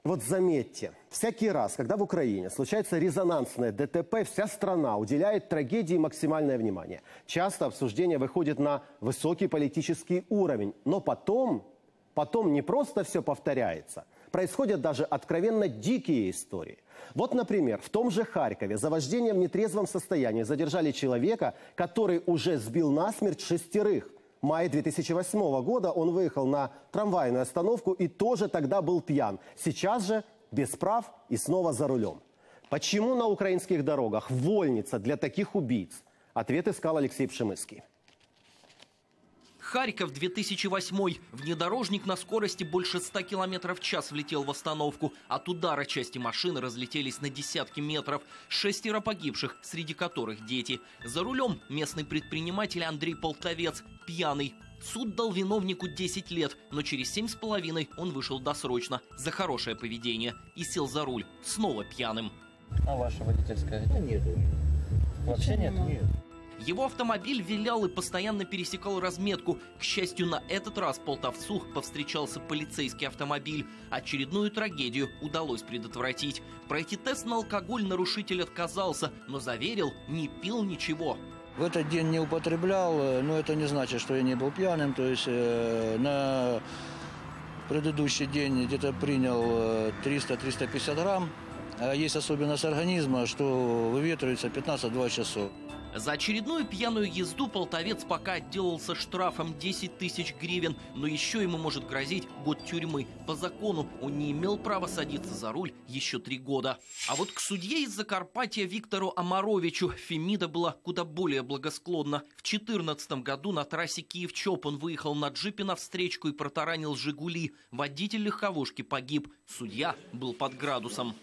Вот заметьте, всякий раз, когда в Украине случается резонансное ДТП, вся страна уделяет трагедии максимальное внимание. Часто обсуждение выходит на высокий политический уровень, но потом не просто все повторяется. Происходят даже откровенно дикие истории. Вот, например, в том же Харькове за вождение в нетрезвом состоянии задержали человека, который уже сбил насмерть 6. В мае 2008 года он выехал на трамвайную остановку и тоже тогда был пьян. Сейчас же без прав и снова за рулем. Почему на украинских дорогах вольница для таких убийц? Ответ искал Алексей Пшемыский. Харьков, 2008. Внедорожник на скорости больше 100 км в час влетел в остановку. От удара части машины разлетелись на десятки метров. 6 погибших, среди которых дети. За рулем местный предприниматель Андрей Полтовец, пьяный. Суд дал виновнику 10 лет, но через 7,5 он вышел досрочно за хорошее поведение и сел за руль, снова пьяным. А ваша водительская? Да нет. Вообще нет? Нет. Его автомобиль вилял и постоянно пересекал разметку. К счастью, на этот раз полтовцу повстречался полицейский автомобиль. Очередную трагедию удалось предотвратить. Пройти тест на алкоголь нарушитель отказался, но заверил, не пил ничего. В этот день не употреблял, но это не значит, что я не был пьяным. То есть на предыдущий день где-то принял 300-350 грамм. А есть особенность организма, что выветривается 15-20 часов. За очередную пьяную езду полтовец пока отделался штрафом 10 тысяч гривен, но еще ему может грозить год тюрьмы. По закону он не имел права садиться за руль еще 3 года. А вот к судье из Закарпатья Виктору Амаровичу Фемида была куда более благосклонна. В 2014 году на трассе Киев-Чоп он выехал на джипе навстречку и протаранил «Жигули». Водитель легковушки погиб. Судья был под градусом.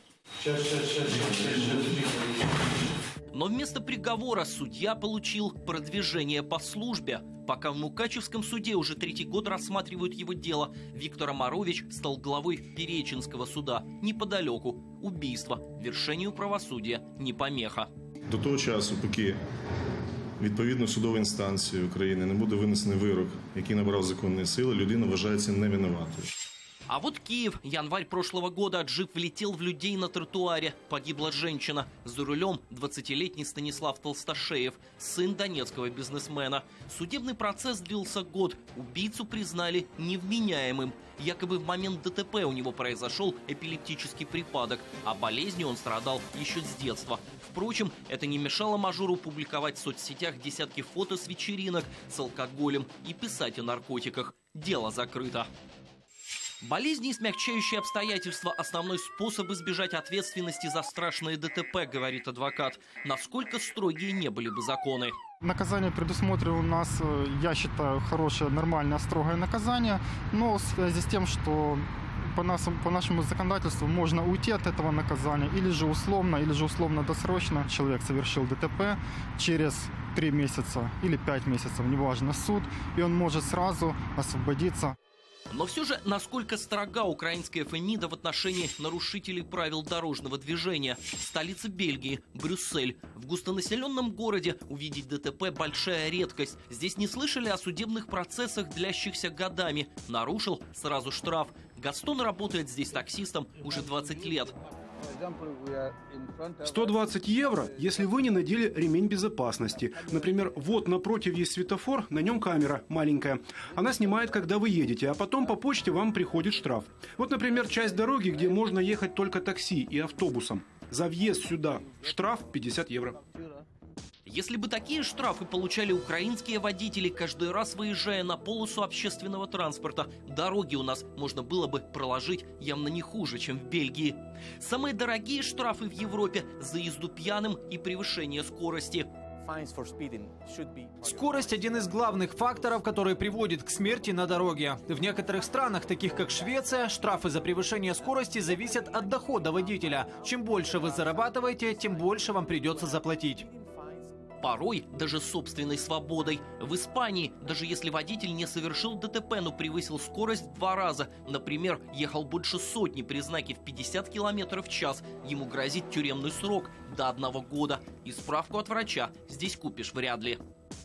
Но вместо приговора судья получил продвижение по службе. Пока в Мукачевском суде уже 3-й год рассматривают его дело, Виктор Амарович стал главой Перечинского суда. Неподалеку. Убийство. Вершению правосудия не помеха. До того часу, поки відповідно судової інстанції України не буде винесений вирок, який набрав законної сили, людина вважається невинуватою. А вот Киев. Январь прошлого года. Джип влетел в людей на тротуаре. Погибла женщина. За рулем 20-летний Станислав Толстошеев, сын донецкого бизнесмена. Судебный процесс длился год. Убийцу признали невменяемым. Якобы в момент ДТП у него произошел эпилептический припадок, а болезнью он страдал еще с детства. Впрочем, это не мешало мажору публиковать в соцсетях десятки фото с вечеринок с алкоголем и писать о наркотиках. Дело закрыто. Болезни и смягчающие обстоятельства – основной способ избежать ответственности за страшные ДТП, говорит адвокат. Насколько строгие не были бы законы. Наказание предусмотрено у нас, я считаю, хорошее, нормальное, строгое наказание. Но в связи с тем, что по нашему законодательству можно уйти от этого наказания или же условно-досрочно. Человек совершил ДТП, через 3 месяца или 5 месяцев, неважно, суд, и он может сразу освободиться. Но все же, насколько строга украинская Фемида в отношении нарушителей правил дорожного движения? Столица Бельгии, Брюссель. В густонаселенном городе увидеть ДТП – большая редкость. Здесь не слышали о судебных процессах, длящихся годами. Нарушил – сразу штраф. Гастон работает здесь таксистом уже 20 лет. 120 евро, если вы не надели ремень безопасности. Например, вот напротив есть светофор, на нем камера маленькая. Она снимает, когда вы едете, а потом по почте вам приходит штраф. Вот, например, часть дороги, где можно ехать только такси и автобусом. За въезд сюда штраф 50 евро. Если бы такие штрафы получали украинские водители, каждый раз выезжая на полосу общественного транспорта, дороги у нас можно было бы проложить явно не хуже, чем в Бельгии. Самые дорогие штрафы в Европе за езду пьяным и превышение скорости. Скорость – один из главных факторов, который приводит к смерти на дороге. В некоторых странах, таких как Швеция, штрафы за превышение скорости зависят от дохода водителя. Чем больше вы зарабатываете, тем больше вам придется заплатить. Порой даже собственной свободой. В Испании, даже если водитель не совершил ДТП, но превысил скорость в 2 раза, например, ехал больше сотни при знаке в 50 км в час, ему грозит тюремный срок до 1 года. И справку от врача здесь купишь вряд ли.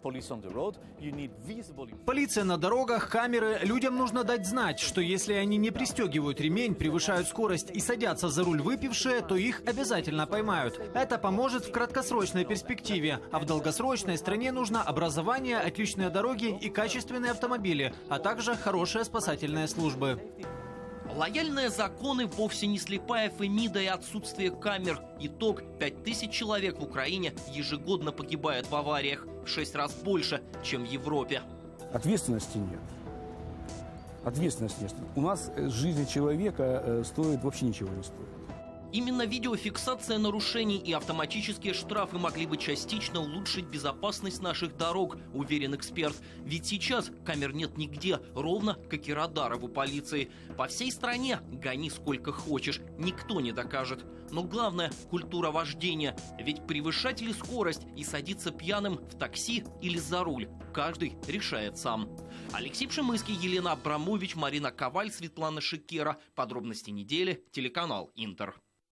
Полиция на дорогах, камеры. Людям нужно дать знать, что если они не пристегивают ремень, превышают скорость и садятся за руль выпившие, то их обязательно поймают. Это поможет в краткосрочной перспективе, а в долгосрочной стране нужно образование, отличные дороги и качественные автомобили, а также хорошие спасательные службы. Лояльные законы вовсе не слепая Фемида и отсутствие камер. Итог: 5000 человек в Украине ежегодно погибает в авариях. В 6 раз больше, чем в Европе. Ответственности нет. Ответственности нет. У нас жизнь человека стоит вообще ничего не стоит. Именно видеофиксация нарушений и автоматические штрафы могли бы частично улучшить безопасность наших дорог, уверен эксперт. Ведь сейчас камер нет нигде, ровно как и радаров у полиции. По всей стране гони сколько хочешь, никто не докажет. Но главное – культура вождения. Ведь превышать ли скорость и садиться пьяным в такси или за руль – каждый решает сам. Алексей Пшемыский, Елена Абрамович, Марина Коваль, Светлана Шикера. Подробности недели. Телеканал Интер.